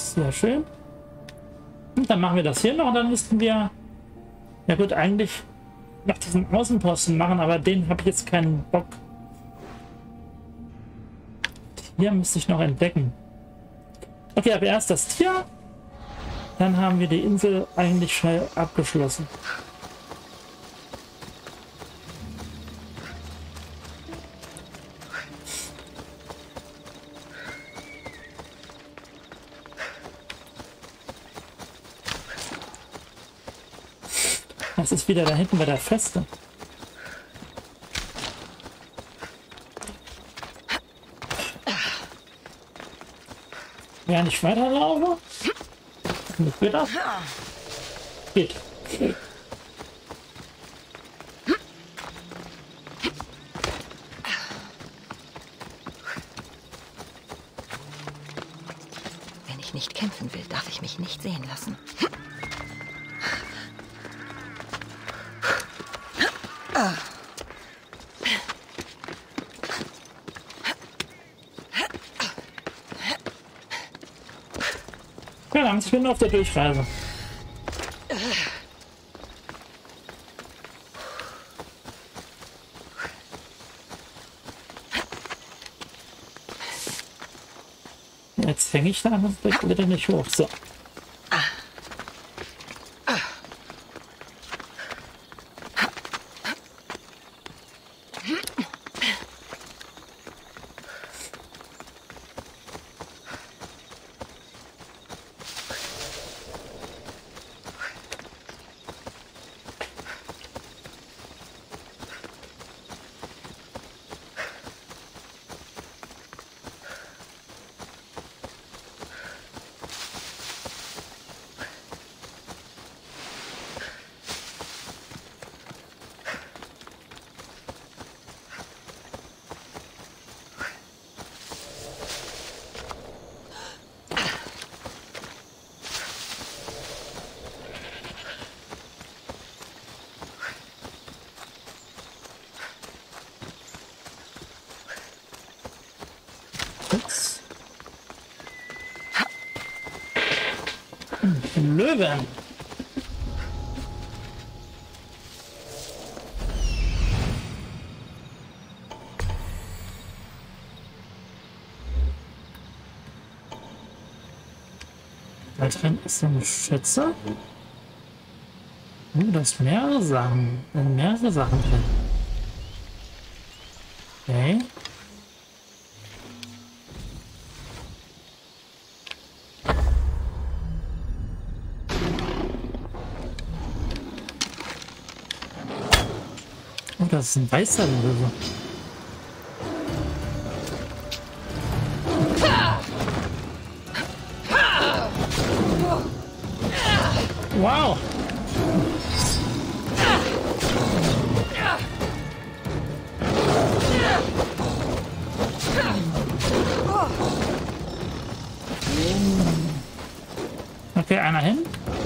Sehr schön. Und dann machen wir das hier noch und dann müssten wir, ja gut, eigentlich noch diesen Außenposten machen, aber den habe ich jetzt keinen Bock. Hier müsste ich noch entdecken. Okay, aber erst das Tier. Dann haben wir die Insel eigentlich schnell abgeschlossen. Das ist wieder da hinten bei der Feste. Während ich weiterlaufe? Geht das? Geht. Wenn ich nicht kämpfen will, darf ich mich nicht sehen lassen. Verdammt, ich bin auf der Durchreise. Jetzt hänge ich da und bitte nicht hoch. So. Ups. Löwen. Da drin ist eine Schütze. Da ist mehrere Sachen. Da sind mehrere Sachen drin. Okay. Oh, das ist ein weißer Löwe. Wow. Okay, einer hin.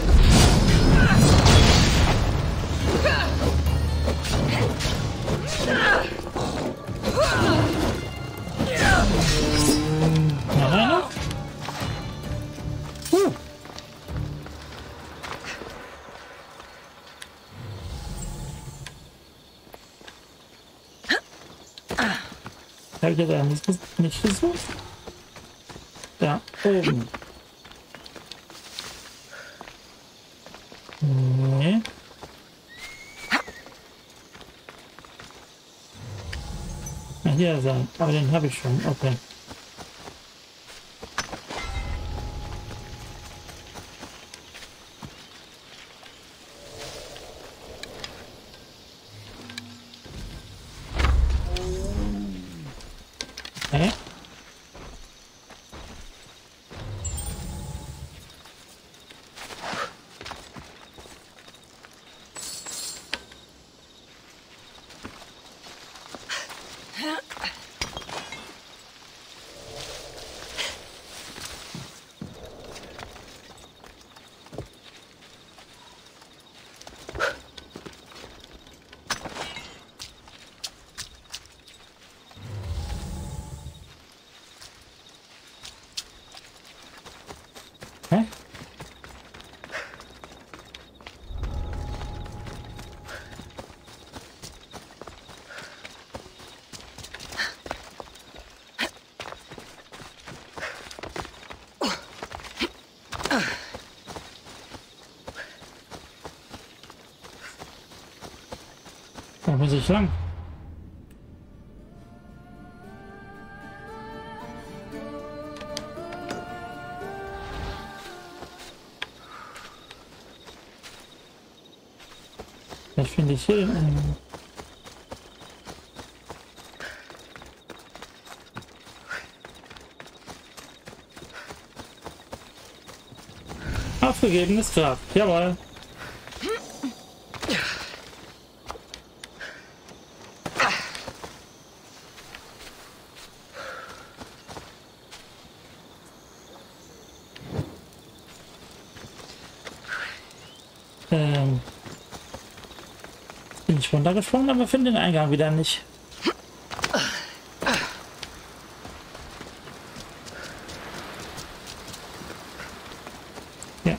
Noch einer. Habe ich da nicht gesucht? Da oben. Nee. Na, hier sein. Aber den habe ich schon. Okay. Okay. nicht lang. Das finde ich hier. Aufgegebenes Grab. Jawohl. Bin ich runtergesprungen, aber finde den Eingang wieder nicht. Ja.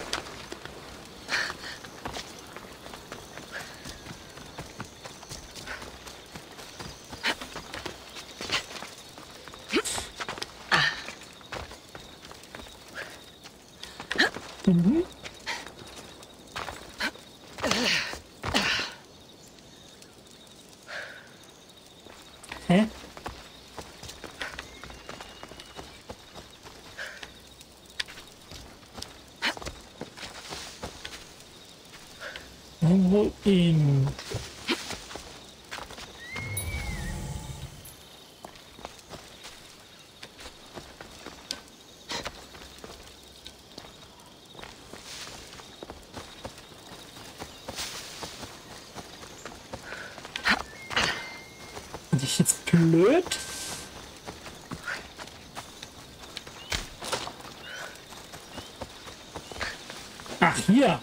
Mhm. Hä? Ruin. Bin ich jetzt blöd? Ach, hier.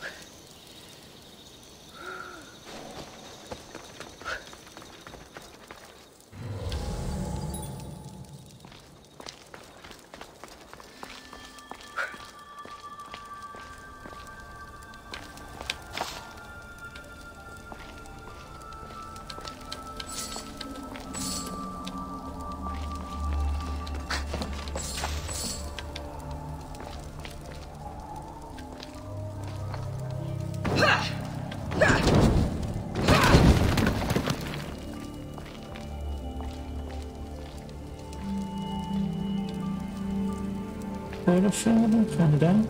Oder vorne, keine da.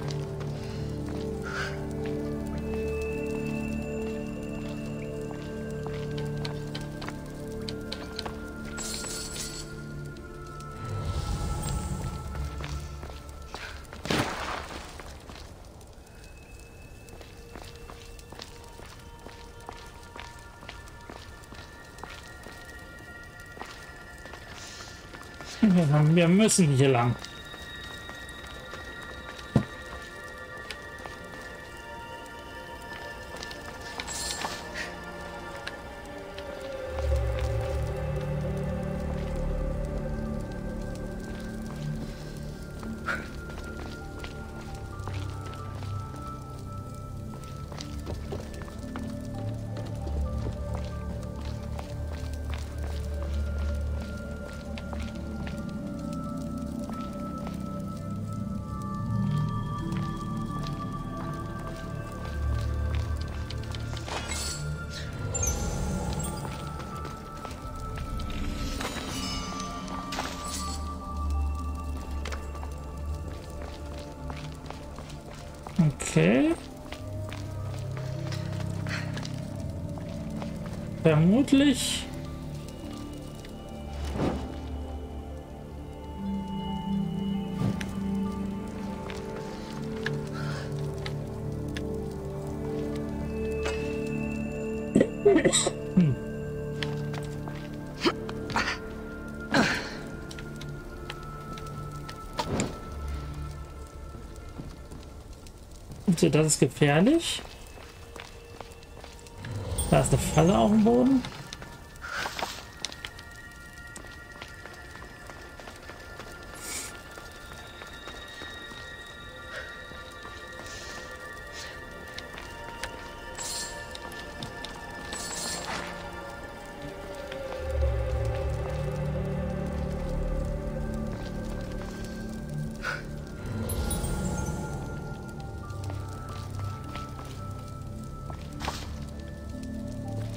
Wir müssen hier lang. Okay. Vermutlich. Hm. Das ist gefährlich. Da ist eine Falle auf dem Boden.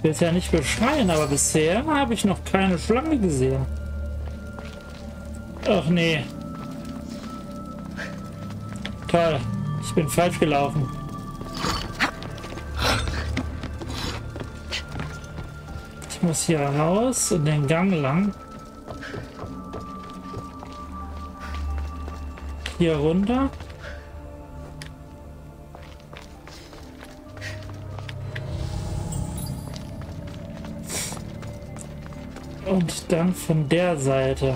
Ich will es ja nicht beschreien, aber bisher habe ich noch keine Schlange gesehen. Ach nee. Toll. Ich bin falsch gelaufen. Ich muss hier raus und den Gang lang. Hier runter. Und dann von der Seite.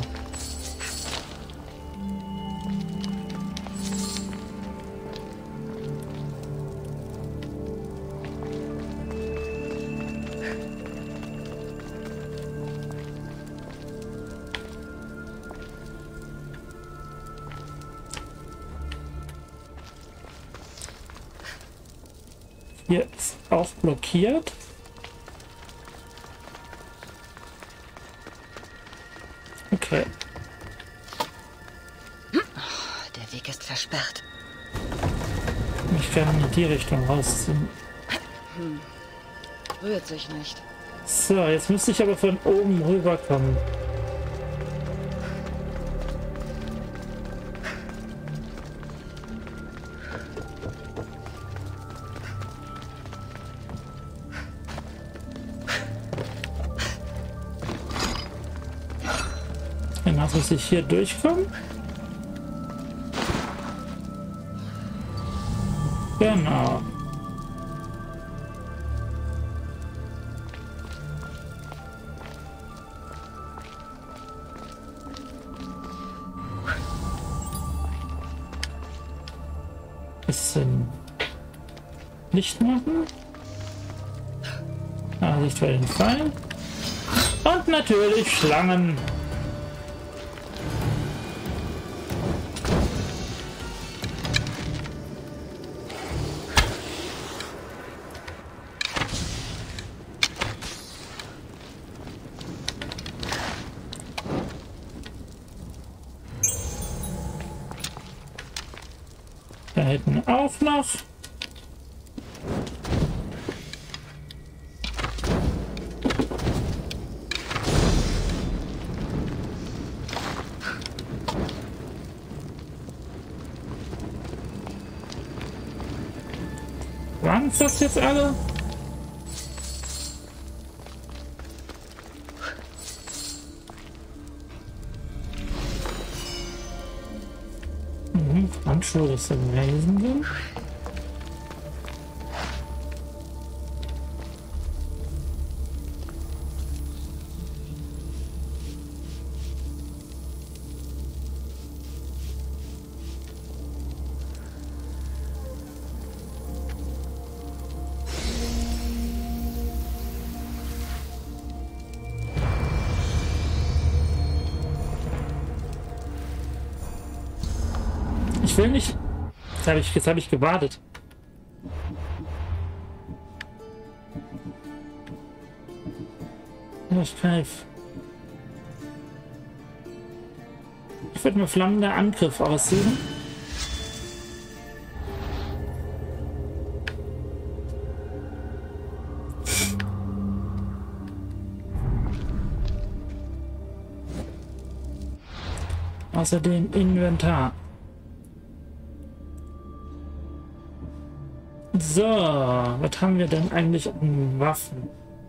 Hier ist auch blockiert. Okay. Der Weg ist versperrt. Ich kann in die Richtung rausziehen. Rührt sich nicht. So, jetzt müsste ich aber von oben rüberkommen. Dann muss ich hier durchkommen. Genau. Bisschen Licht machen. Ah, Licht für den Fall. Und natürlich Schlangen. Da hinten auch noch. Waren es das jetzt alle? Handschuhe, das sind Wesen sind. Ich will nicht. Jetzt hab ich gewartet. Ja, ich würde mir flammender Angriff aussuchen. Außerdem Inventar. So, was haben wir denn eigentlich an Waffen?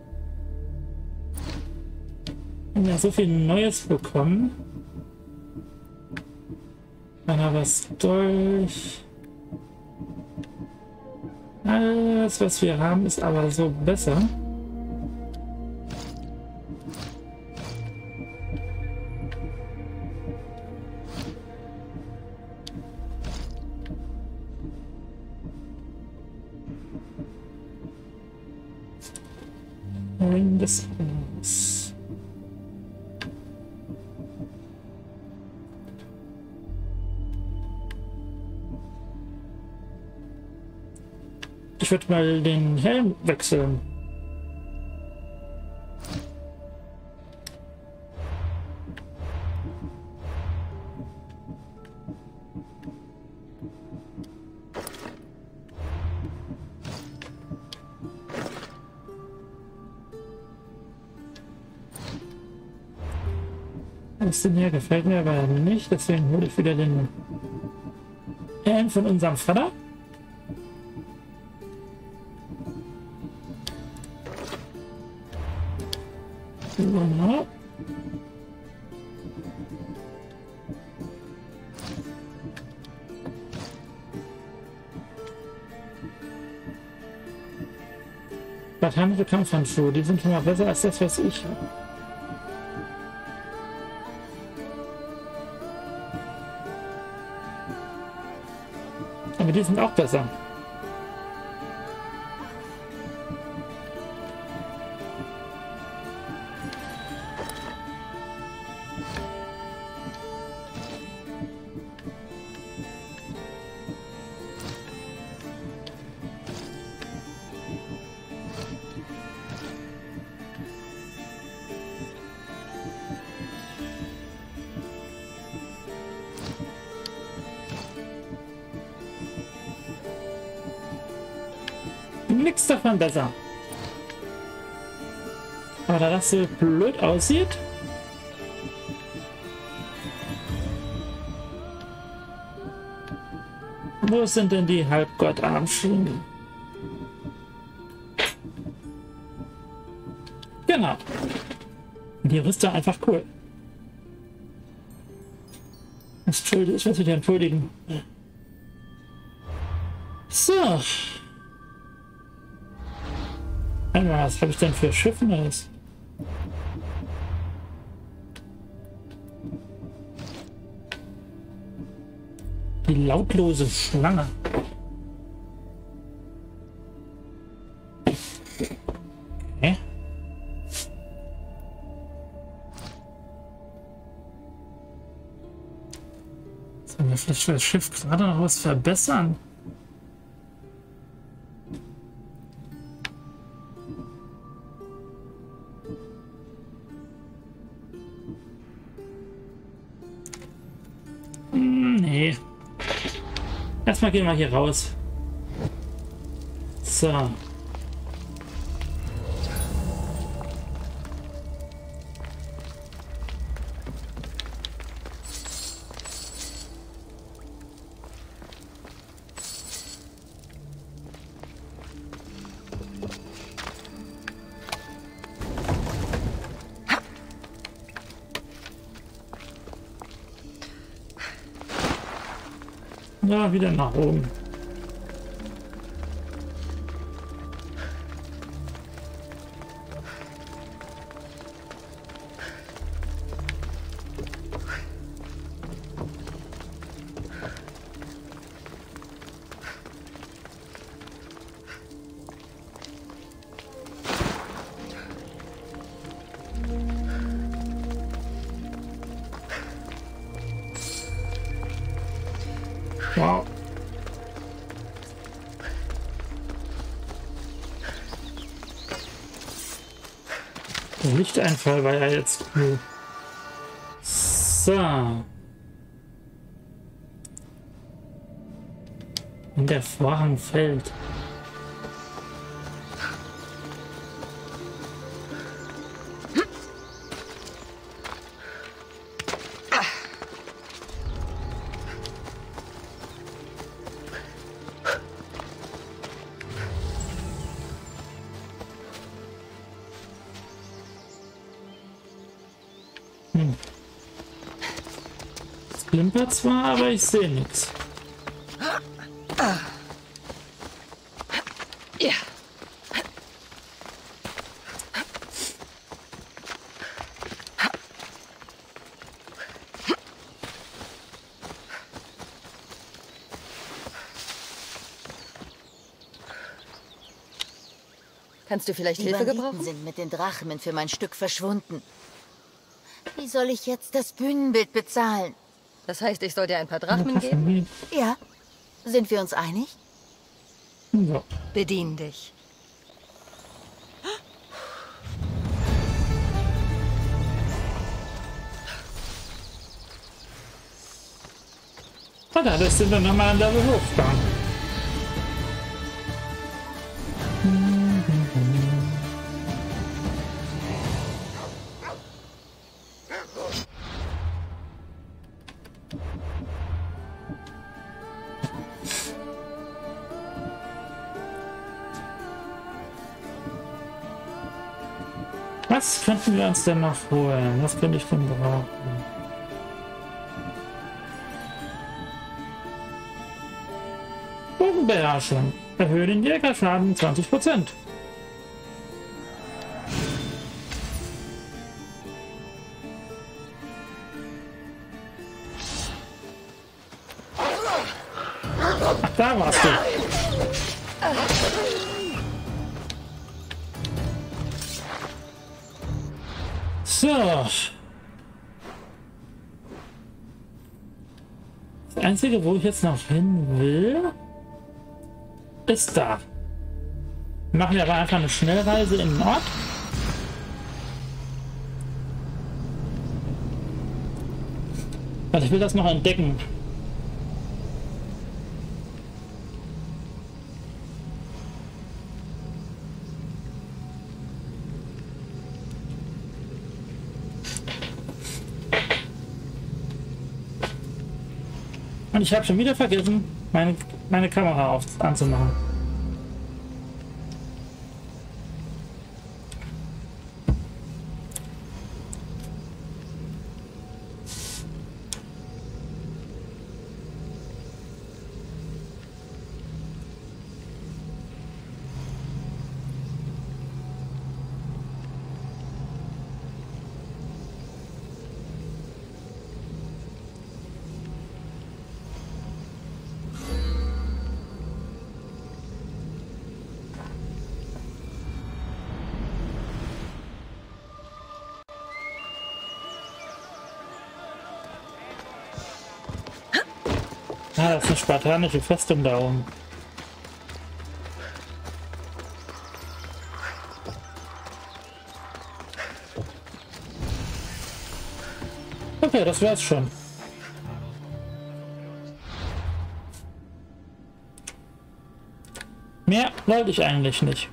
Wir haben ja so viel Neues bekommen. Dann haben wir es durch. Alles, was wir haben, ist aber so besser. Ring des Ohrs. Ich würde mal den Helm wechseln. Das Ding hier gefällt mir aber nicht, deswegen hole ich wieder den Helm von unserem Vater. So. Spartanische Kampfhandschuhe, die sind schon mal besser als das, was ich habe. Aber die sind auch besser. Nichts davon besser. Aber da das so blöd aussieht. Wo sind denn die Halbgott-Armschienen? Genau. Die Rüstung einfach cool. Entschuldigung, ich muss mich entschuldigen. So. Was habe ich denn für Schiffen alles? Die lautlose Schlange. Okay. Sollen wir vielleicht für das Schiff gerade noch was verbessern? Nee. Erstmal gehen wir hier raus. So. Ja, wieder nach oben. Wow. Der Lichteinfall war ja jetzt cool. So. Und der Vorhang fällt. Es klimpert zwar, aber ich sehe nichts. Ja. Kannst du vielleicht Die Hilfe Banditen gebrauchen? sind mit den Drachmen für mein Stück verschwunden. Wie soll ich jetzt das Bühnenbild bezahlen? Das heißt, ich soll dir ein paar Drachmen geben? Ja, sind wir uns einig? Ja. Bedien dich. Ah, das sind wir nochmal an der Hochbahn. Was könnten wir uns denn noch holen? Was könnte ich denn brauchen? Bogenbeherrschung. Erhöhe den Jägerschaden 20%. Ach, da warst du. So. Das Einzige, wo ich jetzt noch hin will, ist da. Machen wir aber einfach eine Schnellreise in den Ort. Also ich will das noch entdecken. Und ich habe schon wieder vergessen, meine Kamera anzumachen. Ah, das ist eine spartanische Festung da oben. Okay, das wär's schon. Mehr wollte ich eigentlich nicht.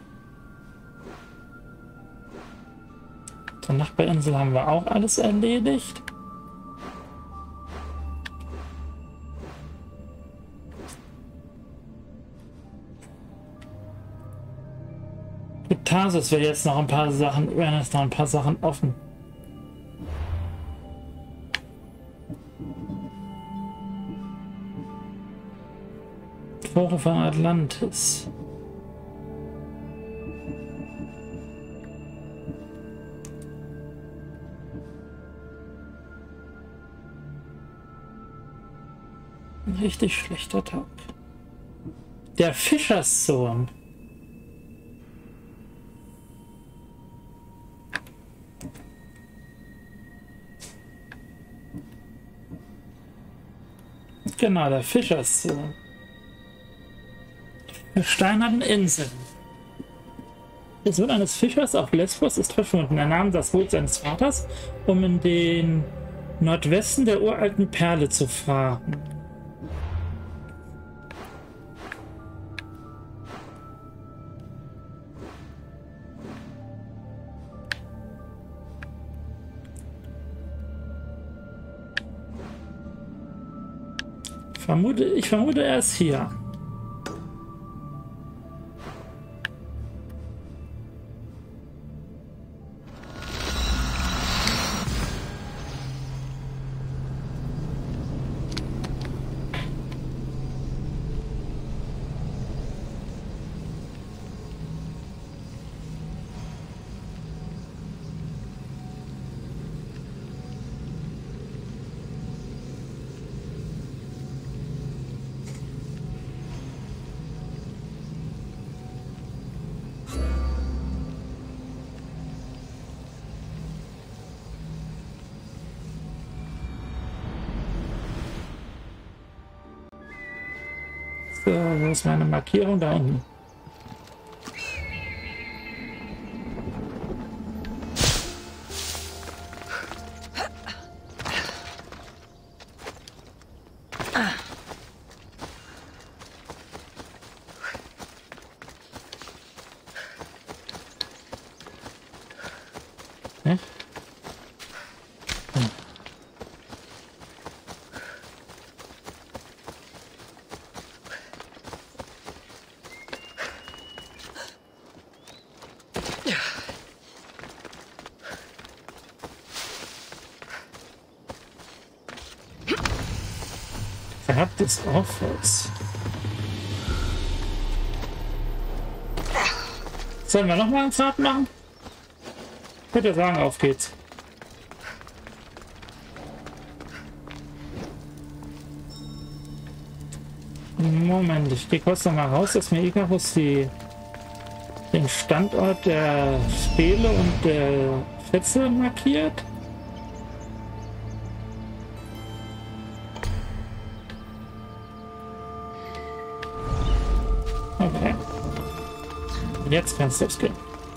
Zur Nachbarinsel haben wir auch alles erledigt. Tarsus wäre jetzt noch ein paar Sachen, wären jetzt noch ein paar Sachen offen. Tore von Atlantis. Ein richtig schlechter Tag. Der Fischerssohn. Genau, der Fischerssohn. Versteinerten Inseln. Der Sohn eines Fischers auf Lesbos ist verschwunden. Er nahm das Boot seines Vaters, um in den Nordwesten der uralten Perle zu fahren. Ich vermute, er ist hier. So, wo ist meine Markierung da unten? Ne? Verhacktes Aufholz. Sollen wir nochmal einen Pfad machen? Ich würde sagen, auf geht's. Moment, ich gehe kurz noch mal raus, dass mir Icarus den Standort der Stele und der Schätze markiert. Okay. Jetzt kannst du es gehen.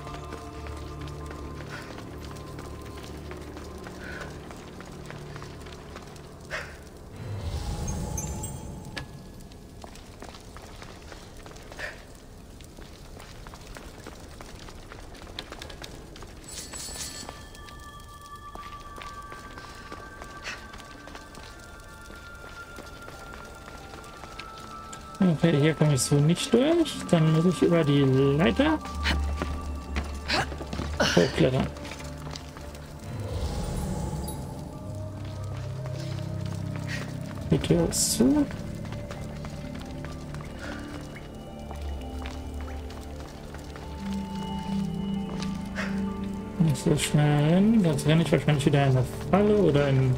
Okay, hier komme ich so nicht durch. Dann muss ich über die Leiter hochklettern. Die Tür ist zu. Nicht so schnell hin, sonst renne ich wahrscheinlich wieder in eine Falle oder in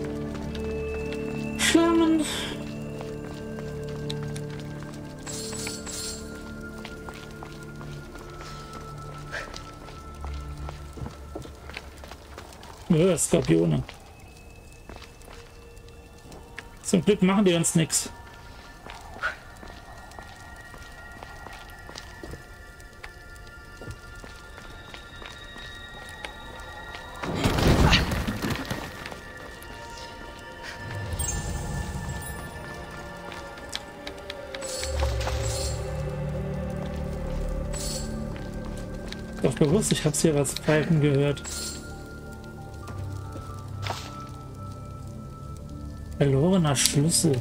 Schlangen. Skorpione. Zum Glück machen die uns nichts. Doch bewusst, ich hab's hier was pfeifen gehört. Verlorener Schlüssel.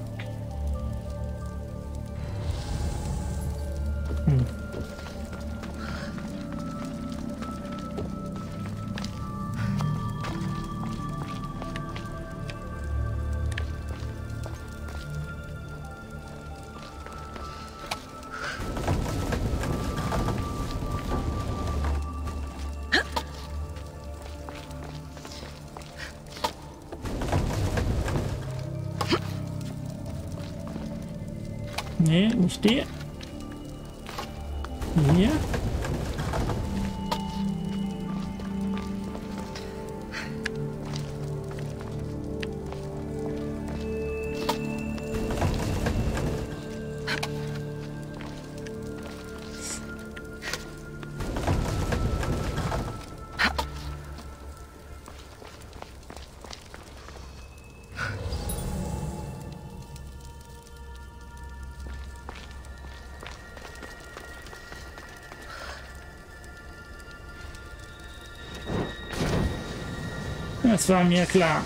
Nee, nicht die. Hier. Das war mir klar.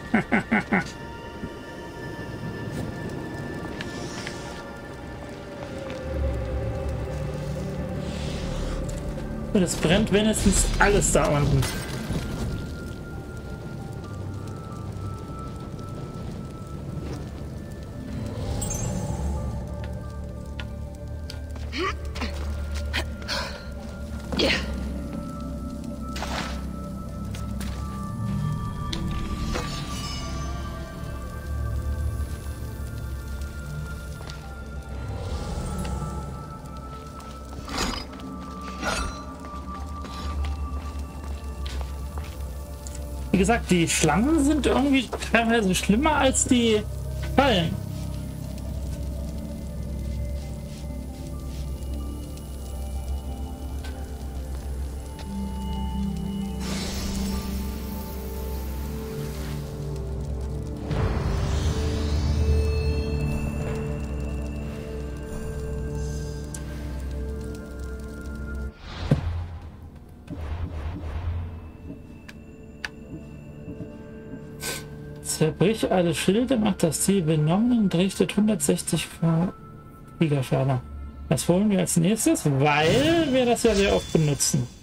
Und es brennt wenigstens alles da unten. Wie gesagt, die Schlangen sind irgendwie teilweise schlimmer als die Fallen. Zerbrich alle Schilde, macht das Ziel benommen und richtet 160 Fliegerförder. Das holen wir als nächstes, weil wir das ja sehr oft benutzen.